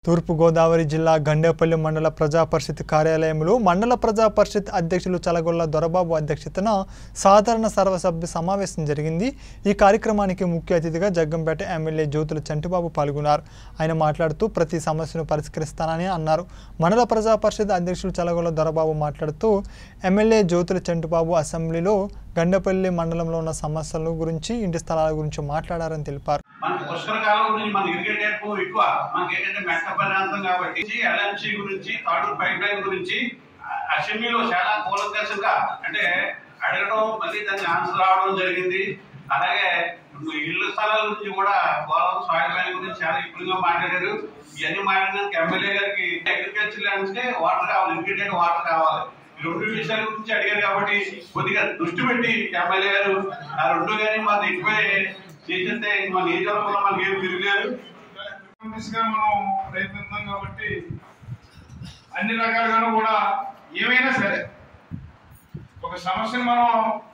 తూర్పు గోదావరి జిల్లా గండేపల్లి మండల ప్రజా పరిషత్ కార్యాలయంలో మండల ప్రజా పరిషత్ అధ్యక్షులు చలగళ దొరబాబు అధ్యక్షతన సాధారణ సర్వసభ్య సమావేశం జరిగింది। ఈ కార్యక్రమానికి ముఖ్య అతిథిగా జగ్గంపేట ఎమ్మెల్యే జ్యోతుల చంటిబాబు పాల్గొన్నారు। ఆయన మాట్లాడుతూ ప్రతి సమస్యను పరిష్కరిస్తానని అన్నారు। మండల ప్రజా పరిషత్ అధ్యక్షులు చలగళ దొరబాబు మాట్లాడుతూ ఎమ్మెల్యే జ్యోతుల చంటిబాబు అసెంబ్లీలో గండేపల్లి మండలంలో ఉన్న సమస్యల గురించి ఇంటి స్థలాల గురించి మాట్లాడారని తెలిపారు। మన పుష్కరకాలం గురించి మన ఇరిగేటెడ్ ఎక్కువ మనకి ఏంటంటే మెట్ట ప్రాంతం కాబట్టి ఎల్ఎంసీ గురించి తాడూరు పైప్ లైన్ గురించి అసెంబ్లీలో చాలా కూలంకషంగా అంటే అడగడం మళ్ళీ దాన్ని ఆన్సర్ రావడం జరిగింది। అలాగే ఇళ్ల స్థలాల గురించి కూడా గోదావరి సాయిల్ లైన్ గురించి చాలా ఎక్కువగా మాట్లాడారు। ఇవన్నీ మాట్లాడడానికి ఎమ్మెల్యే గారికి అగ్రికల్చర్ ల్యాండ్స్ కి వాటర్ కావాలి, ఇరిగేటెడ్ వాటర్ కావాలి। రెండు విషయాల గురించి అడిగారు కాబట్టి కొద్దిగా దృష్టి పెట్టి ఎమ్మెల్యే గారు ఆ రెండు కానీ మా ఎక్కువే చేసేస్తే మన నియోజకవర్గంలో మనకి ఏం తిరగలేదు మనం ప్రయత్నిస్తాం కాబట్టి అన్ని రకాలుగాను కూడా ఏమైనా సరే ఒక సమస్యను మనం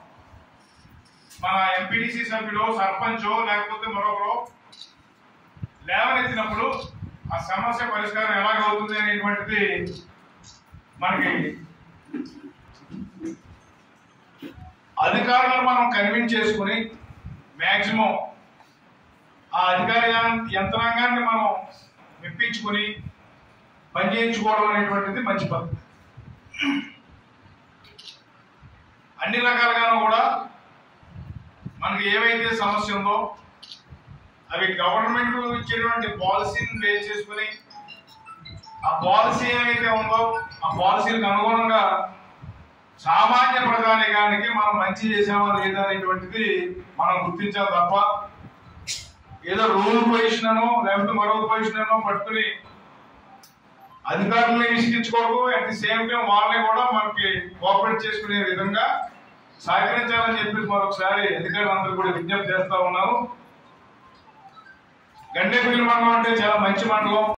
మన ఎంపీటీసీ సభ్యులు సర్పంచో లేకపోతే మరొకరు లేవనెత్తినప్పుడు ఆ సమస్య పరిష్కారం ఎలాగవుతుంది అనేటువంటిది మనకి అధికారులను మనం కన్విన్స్ చేసుకుని మ్యాక్సిమం ఆ అధికార యంత్రాంగాన్ని మనం మెప్పించుకొని పనిచేయించుకోవడం అనేటువంటిది మంచి పద్ధతి। అన్ని రకాలుగాను కూడా మనకి ఏవైతే సమస్య ఉందో అవి గవర్నమెంట్ ఇచ్చేటువంటి పాలసీని బేస్ చేసుకుని ఆ పాలసీ ఏమైతే ఉందో ఆ పాలసీలకు అనుగుణంగా సామాన్య ప్రజానికానికి మనం మంచి చేసామా లేదా అనేటువంటిది మనం గుర్తించాలి తప్ప ఏదో రూల్ పొజిషన్ అనో లేకపోతే మరో పొజిషన్ అనో పట్టుకుని అధికారులను విసిగించకూడదు। అట్ ది సేమ్ టైం వాళ్ళని కూడా మనకి కోఆపరేట్ చేసుకునే విధంగా సహకరించాలని చెప్పి మరొకసారి అధికారులందరూ కూడా విజ్ఞప్తి చేస్తా ఉన్నారు। గండేపల్లి మండలం అంటే చాలా మంచి మండలం।